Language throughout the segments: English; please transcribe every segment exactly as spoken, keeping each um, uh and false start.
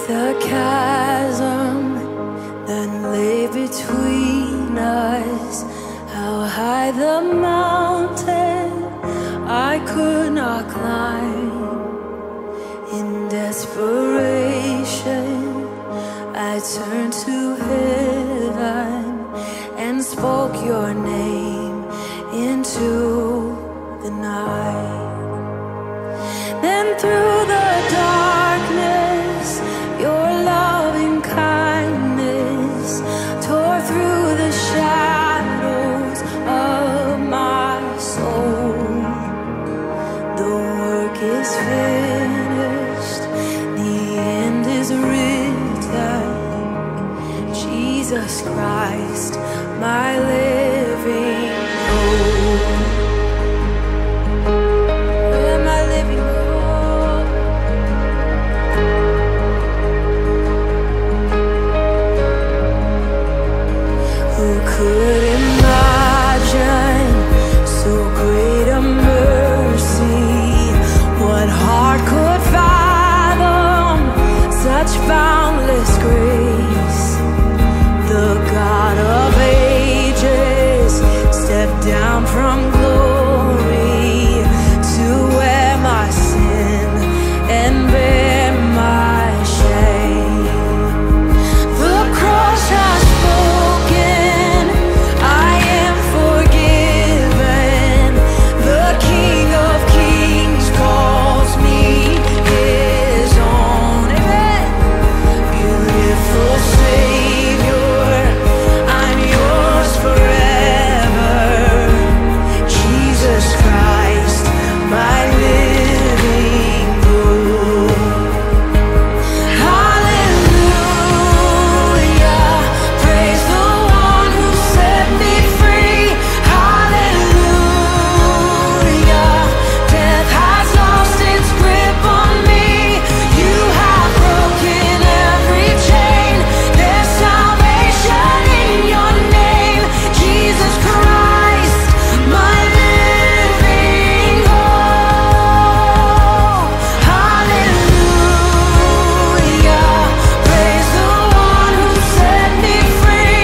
The chasm that lay between us, how high the mountain I could not climb. In desperation, I turned to heaven and spoke your name into the night. Then through the darkness, your loving kindness tore through the shadows of my soul. The work is finished, the end is written. Jesus Christ, my living hope. My living hope. Who could imagine so great a mercy? What heart could fathom such boundless grace? The God of ages stepped down from glory to wear my sin and bear my shame. The cross has spoken, I am forgiven. The King of Kings calls me his own. Amen. Beautiful Savior, I'm yours forever. Jesus Christ, my living hope. Hallelujah, praise the one who set me free. Hallelujah, death has lost its grip on me. You have broken every chain. There's salvation in your name, Jesus Christ, my living hope. Hallelujah, praise the one who set me free.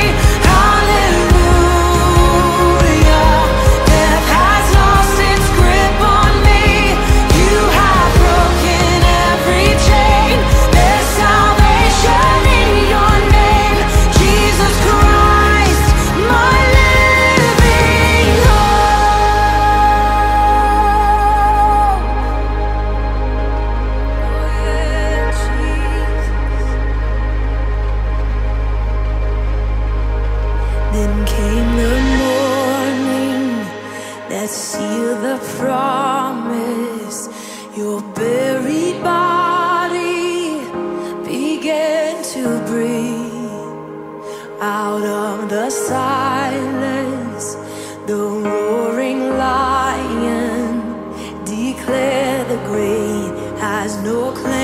Hallelujah, death has lost its grip on me. You have broken every chain. There's salvation in your name, Jesus Christ, my living hope. Oh yeah, Jesus. Then came the morning that sealed the promise. Your buried body began to breathe. Out of the silence, the roaring lion declared the grave has no claim.